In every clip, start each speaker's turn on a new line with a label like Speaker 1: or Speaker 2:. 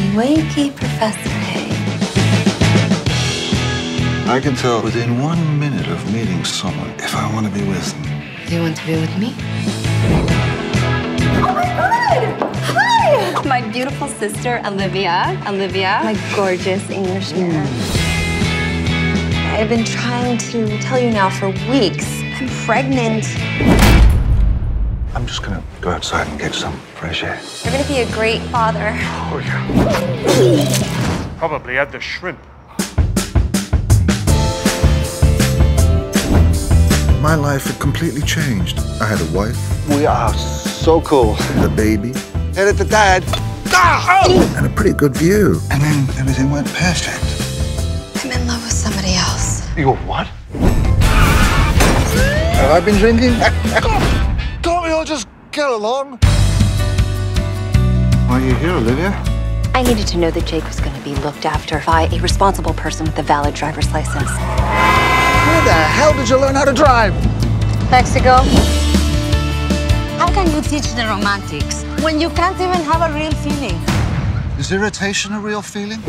Speaker 1: wakey Professor Hay.
Speaker 2: I can tell within 1 minute of meeting someone if I want to be with them.
Speaker 1: Do you want to be with me?
Speaker 3: Oh my God! Hi!
Speaker 1: My beautiful sister, Olivia. My gorgeous Englishman. I've been trying to tell you now for weeks. I'm pregnant.
Speaker 2: I'm just gonna go outside and get some fresh air.
Speaker 1: You're gonna be a great father.
Speaker 2: Oh, yeah.
Speaker 4: Probably had the shrimp.
Speaker 2: My life had completely changed. I had a wife,
Speaker 5: We are so cool.
Speaker 2: a baby,
Speaker 5: Headed to Dad.
Speaker 2: and a pretty good view. And then everything went perfect.
Speaker 1: I'm in love with somebody else.
Speaker 5: You're what?
Speaker 2: Have I been drinking?
Speaker 5: Can't we all just get along?
Speaker 2: Why are you here, Olivia?
Speaker 1: I needed to know that Jake was going to be looked after by a responsible person with a valid driver's license.
Speaker 5: Where the hell did you learn how to drive?
Speaker 1: Mexico.
Speaker 6: How can you teach the romantics when you can't even have a real feeling?
Speaker 2: Is irritation a real feeling?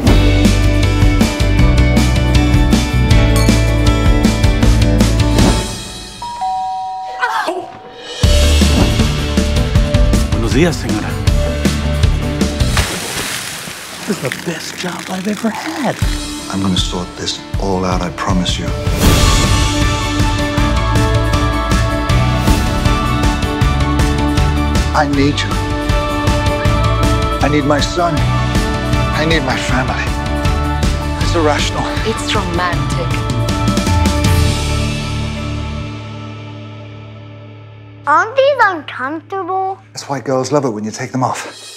Speaker 7: Buenos días, señora. This is the best job I've ever had.
Speaker 2: I'm gonna sort this all out, I promise you. I need you. I need my son. I need my family. It's irrational.
Speaker 1: It's romantic.
Speaker 3: Aren't these uncomfortable?
Speaker 2: That's why girls love it when you take them off.